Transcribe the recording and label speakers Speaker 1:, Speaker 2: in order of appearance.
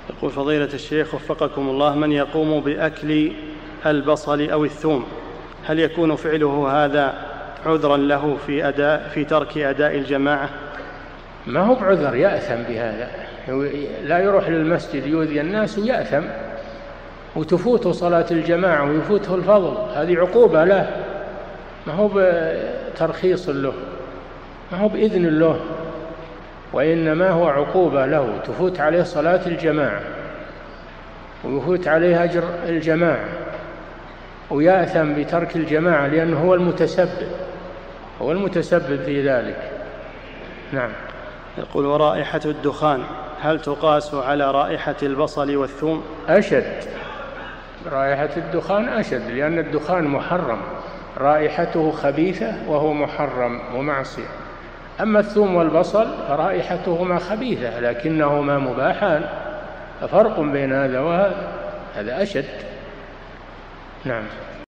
Speaker 1: يقول فضيلة الشيخ وفقكم الله، من يقوم بأكل البصل أو الثوم هل يكون فعله هذا عذرا له في ترك أداء الجماعة؟
Speaker 2: ما هو بعذر، يأثم بهذا، لا يروح للمسجد يؤذي الناس ويأثم وتفوته صلاة الجماعة ويفوته الفضل، هذه عقوبة له، ما هو بترخيص له، ما هو بإذن له، وإنما هو عقوبة له، تفوت عليه صلاة الجماعة ويفوت عليه أجر الجماعة ويأثم بترك الجماعة لأنه هو المتسبب في ذلك. نعم.
Speaker 1: يقول ورائحة الدخان هل تقاس على رائحة البصل والثوم؟
Speaker 2: أشد، رائحة الدخان أشد، لأن الدخان محرم، رائحته خبيثة وهو محرم ومعصية. أما الثوم والبصل فرائحتهما خبيثة لكنهما مباحان، فرق بين هذا وهذا، هذا أشد. نعم.